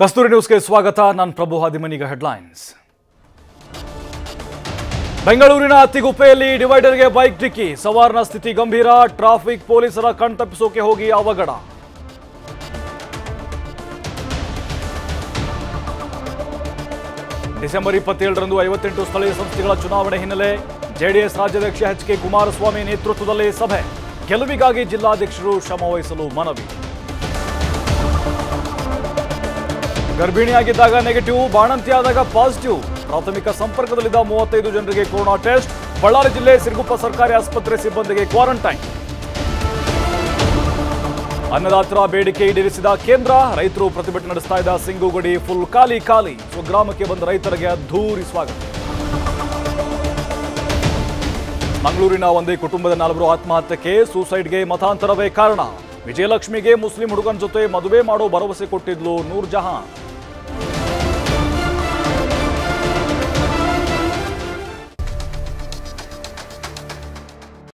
ಕಸ್ತೂರಿ ನ್ಯೂಸ್ಗೆ ಸ್ವಾಗತ. ನಾನು ಪ್ರಭು ಹಾದಿಮನಿಗ ಹೆಡ್ಲೈನ್ಸ್. ಬೆಂಗಳೂರಿನ ಅತ್ತಿಗುಪ್ಪೆಯಲ್ಲಿ ಡಿವೈಡರ್ಗೆ ಬೈಕ್ ಡಿಕ್ಕಿ, ಸವಾರನ ಸ್ಥಿತಿ ಗಂಭೀರ. ಟ್ರಾಫಿಕ್ ಪೊಲೀಸರ ಕಣ್ತಪ್ಪಿಸೋಕೆ ಹೋಗಿ ಅವಘಡ. ಡಿಸೆಂಬರ್ 27ರಂದು 58 ಸ್ಥಳೀಯ ಸಂಸ್ಥೆಗಳ ಚುನಾವಣೆ ಹಿನ್ನೆಲೆ ಜೆಡಿಎಸ್ ರಾಜ್ಯಾಧ್ಯಕ್ಷ ಎಚ್.ಕೆ. ಕುಮಾರಸ್ವಾಮಿ ನೇತೃತ್ವದಲ್ಲಿ ಸಭೆ, ಗೆಲುವಿಗಾಗಿ ಜಿಲ್ಲಾಧ್ಯಕ್ಷರು ಶ್ರಮ ವಹಿಸಲು ಮನವಿ. ಗರ್ಭಿಣಿಯಾಗಿದ್ದಾಗ ನೆಗೆಟಿವ್, ಬಾಣಂತಿಯಾದಾಗ ಪಾಸಿಟಿವ್. ಪ್ರಾಥಮಿಕ ಸಂಪರ್ಕದಲ್ಲಿದ್ದ 35 ಜನರಿಗೆ ಕೊರೋನಾ ಟೆಸ್ಟ್. ಬಳ್ಳಾರಿ ಜಿಲ್ಲೆ ಸಿರುಗುಪ್ಪ ಸರ್ಕಾರಿ ಆಸ್ಪತ್ರೆ ಸಿಬ್ಬಂದಿಗೆ ಕ್ವಾರಂಟೈನ್. ಅನ್ನದಾತರ ಬೇಡಿಕೆ ಈಡೇರಿಸಿದ ಕೇಂದ್ರ, ರೈತರು ಪ್ರತಿಭಟನೆ ನಡೆಸ್ತಾ ಇದ್ದ ಸಿಂಗುಗಡಿ ಫುಲ್ ಖಾಲಿ. ಸ್ವಗ್ರಾಮಕ್ಕೆ ಬಂದ ರೈತರಿಗೆ ಅದ್ಧೂರಿ ಸ್ವಾಗತ. ಮಂಗಳೂರಿನ ಒಂದೇ ಕುಟುಂಬದ 4 ಆತ್ಮಹತ್ಯೆಗೆ, ಸೂಸೈಡ್ಗೆ ಮತಾಂತರವೇ ಕಾರಣ. ವಿಜಯಲಕ್ಷ್ಮಿಗೆ ಮುಸ್ಲಿಂ ಹುಡುಗನ ಜೊತೆ ಮದುವೆ ಮಾಡೋ ಭರವಸೆ ಕೊಟ್ಟಿದ್ಲು ನೂರ್ ಜಹಾನ್.